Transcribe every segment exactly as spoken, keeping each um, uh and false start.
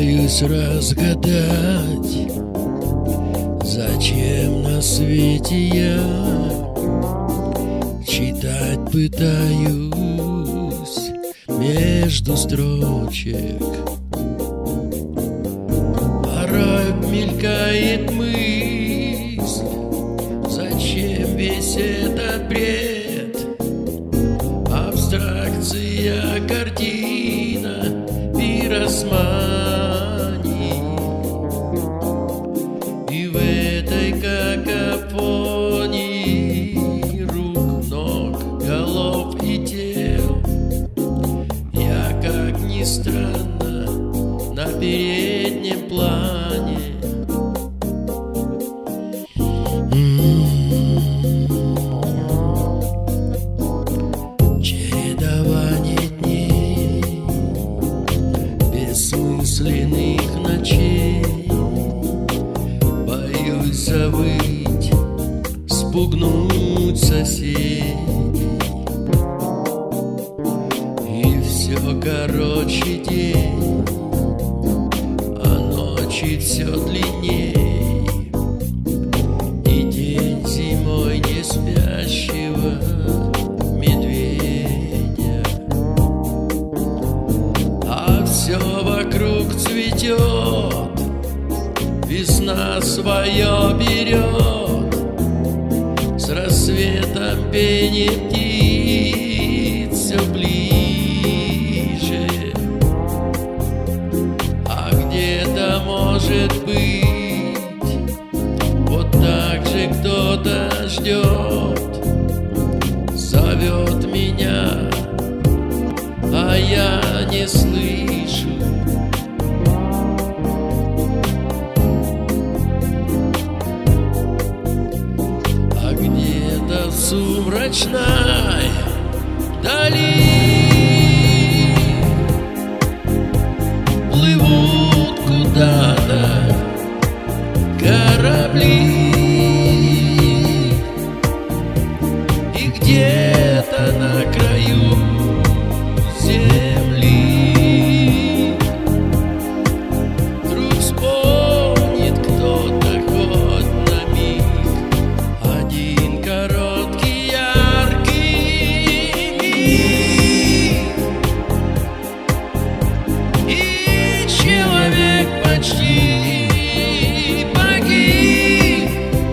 Боюсь разгадать, зачем на свете я. Читать пытаюсь между строчек. Порой мелькает мысль, зачем весь этот бред? Абстракция, картина, пиросманий. И в этой какофонии рук, ног, голов и тел я, как ни странно, на переднем плане. Чередование дней, бессмысленных ночей. Боюсь завыть, спугнуть соседей. И все короче день, а ночи все длинней. И день зимой не спящего медведя. А все вокруг цветет, весна свое берет. С рассветом пение птиц все ближе. А где-то, может быть, вот так же кто-то ждет, зовет меня, а я не слышу. А где-то в сумрачной дали плывут куда-то корабли. И где-то на краю земли вдруг вспомнит кто-то хоть на миг один короткий яркий миг. И человек почти погиб.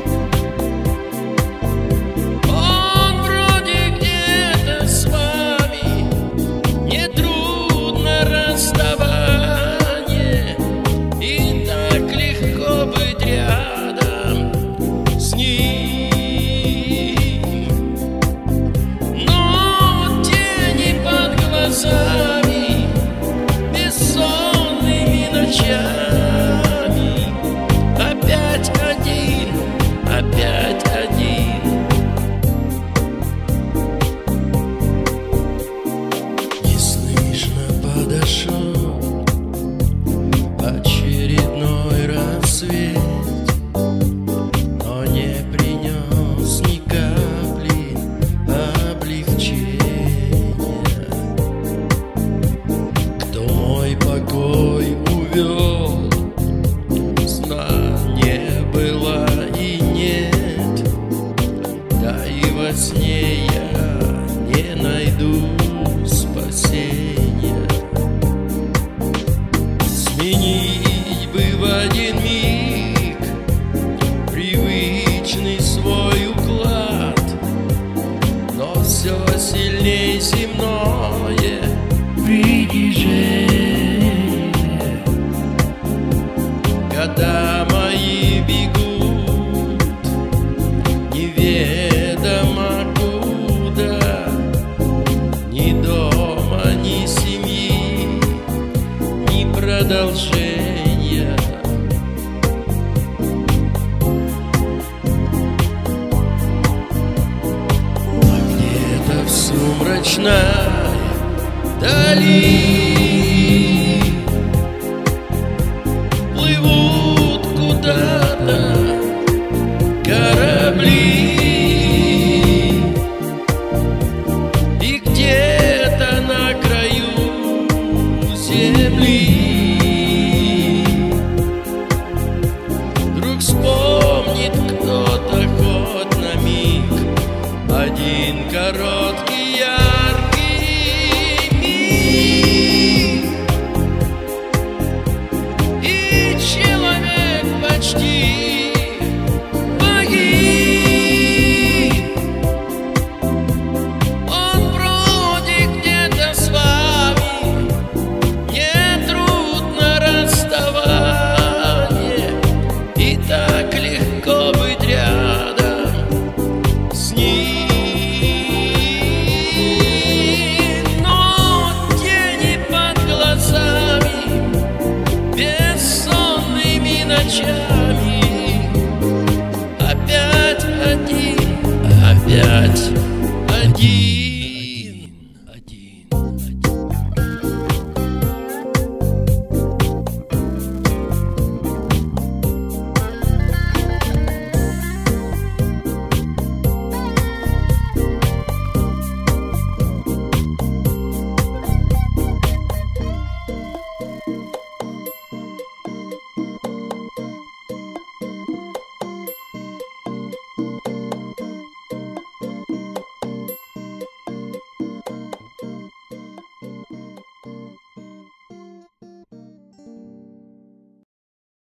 Он вроде где-то с вами, нетрудно расставание. И так легко быть рядом с ним. Но тени под глазами, бессонными ночами. Опять один, опять один. Неслышно подошел очередной рассвет, но не принес ни капли облегчения. Кто мой покой увел, сна не было и нет. Да и во сне я не найду спасения. Сменить бы в один миг привычный свой уклад, но все сильней земное притяжение. Года мои бегут неведомо куда. Ни дома, ни семьи, ни продолжения. А где-то в сумрачной дали плывут куда-то корабли. И где-то на краю земли час.